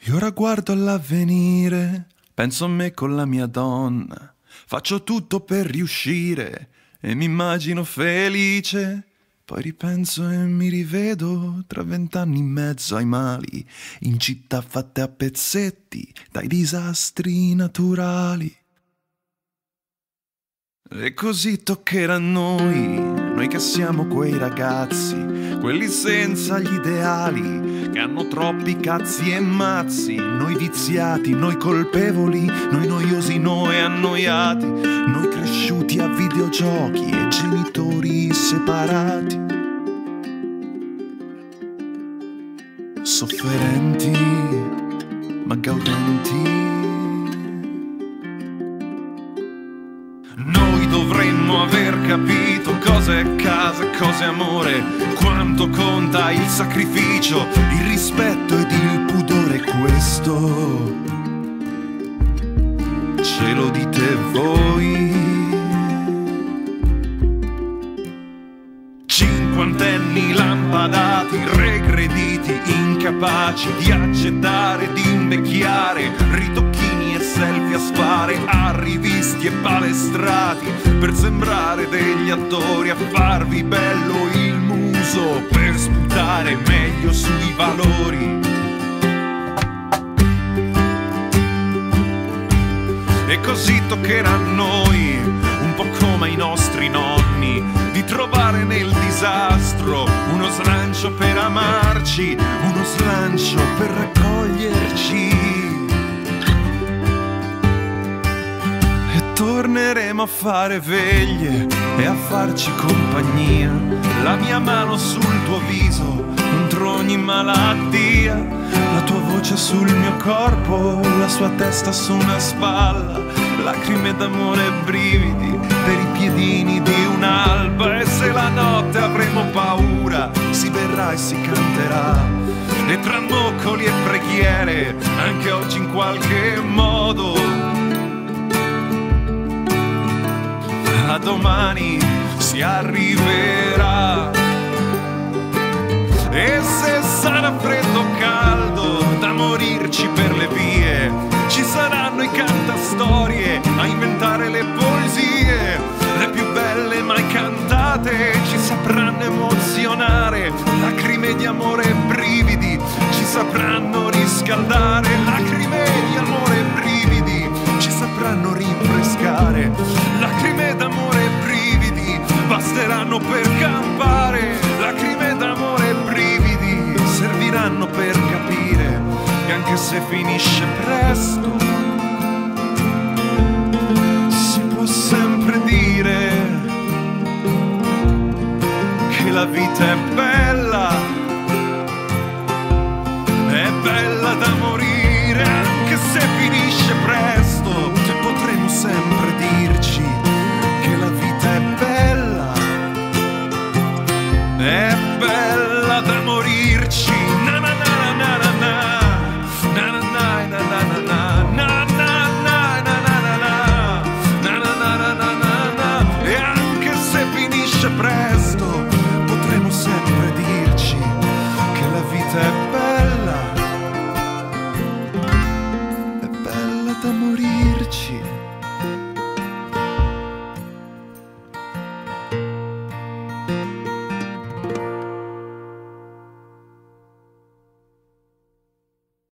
E ora guardo all'avvenire, penso a me con la mia donna, faccio tutto per riuscire e mi immagino felice. Poi ripenso e mi rivedo tra 20 anni in mezzo ai mali, in città fatte a pezzetti dai disastri naturali. E così toccherà a noi che siamo quei ragazzi, quelli senza gli ideali, che hanno troppi cazzi e mazzi, noi viziati, noi colpevoli, noi noiosi, noi annoiati, noi cresciuti a videogiochi e genitori separati, sofferenti ma gaudenti. Noi dovremmo aver capito cosa è casa e cosa è amore, quanto conta il sacrificio, il rispetto ed il pudore. Questo ce lo dite voi, cinquantenni lampadati, regrediti, incapaci di accettare, di invecchiare, ritocchini e selfie a sfare, arrivisti e palestrati per sembrare degli attori, a farvi bello il muso per sputare meglio sui valori. E così toccherà a noi, un po' come ai nostri nonni, di trovare nel disastro uno slancio per amarci, uno slancio per raccoglierci. E torneremo a fare veglie e a farci compagnia, la mia mano sul tuo viso contro ogni malattia, la tua voce sul mio corpo, la sua testa su una spalla, lacrime d'amore e brividi per i piedini di un'alba. E se la notte avremo paura, si berrà e si canterà, e tra moccoli e preghiere, anche oggi in qualche modo, a domani si arriverà. E se sarà freddo o caldo da morirci per le vie, ci saranno i cantastorie a inventare le poesie, le più belle mai cantate ci sapranno emozionare, lacrime di amore e brividi ci sapranno riscaldare, lacrime di amore e brividi ci sapranno rinfrescare, lacrime d'amore e brividi basteranno per campare, lacrime d'amore e brividi serviranno per capire che anche se finisce presto si può sempre dire che la vita è bella.